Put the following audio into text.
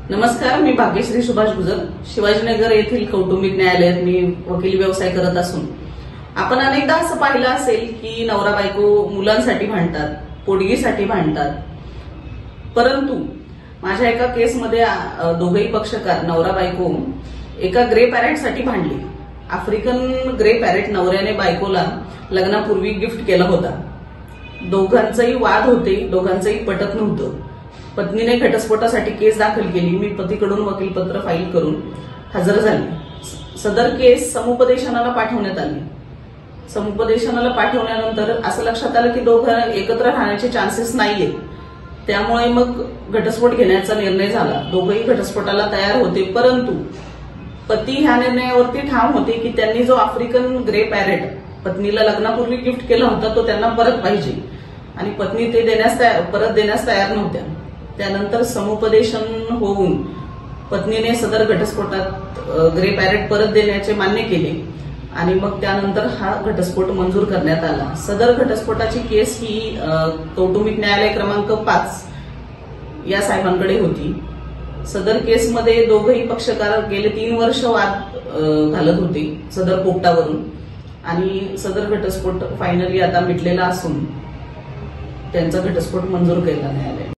नमस्कार, मी भाग्यश्री सुभाष गुजर, शिवाजीनगर येथील कौटुंबिक न्यायालयात मी वकिली व्यवसाय करत असून आपण अनेकदा असं पाहिलं असेल की नवरा बायको मुलांसाठी भांडतात, पोटगीसाठी भांडतात. परंतु माझ्या एका केसमध्ये दोघेही पक्षकार नवरा बायको एका ग्रे पॅरेटसाठी भांडले. आफ्रिकन ग्रे पॅरेट नवऱ्याने बायकोला लग्नापूर्वी गिफ्ट केला होता. दोघांचेही वाद होते, दोघांचेही पटत नव्हतं. पत्नीने घटस्फोटासाठी केस दाखल केली. मी पतीकडून वकीलपत्र फाईल करून हजर झाले. सदर केस समुपदेशनाला पाठवण्यात आली. समुपदेशनाला पाठवल्यानंतर असं लक्षात आलं की दोघं एकत्र राहण्याचे चान्सेस नाहीये. त्यामुळे मग घटस्फोट घेण्याचा निर्णय झाला. दोघंही घटस्फोटाला तयार होते, परंतु पती ह्या निर्णयावरती ठाम होते की त्यांनी जो आफ्रिकन ग्रे पॅरेट पत्नीला लग्नापूर्वी गिफ्ट केला होता तो त्यांना परत पाहिजे, आणि पत्नी ते परत देण्यास तयार नव्हत्या. त्यानंतर समुपदेशन होऊन पत्नीने सदर घटस्फोटात ग्रे पॅरेट परत देण्याचे मान्य केले, आणि मग त्यानंतर हा घटस्फोट मंजूर करण्यात आला. सदर घटस्फोटाची केस ही कौटुंबिक न्यायालय क्रमांक 5 या साहेबांकडे होती. सदर केसमध्ये दोघंही पक्षकार गेले 3 वर्ष वाद घालत होते सदर पोपटावरून, आणि सदर घटस्फोट फायनली आता मिटलेला असून त्यांचा घटस्फोट मंजूर केला न्यायालय.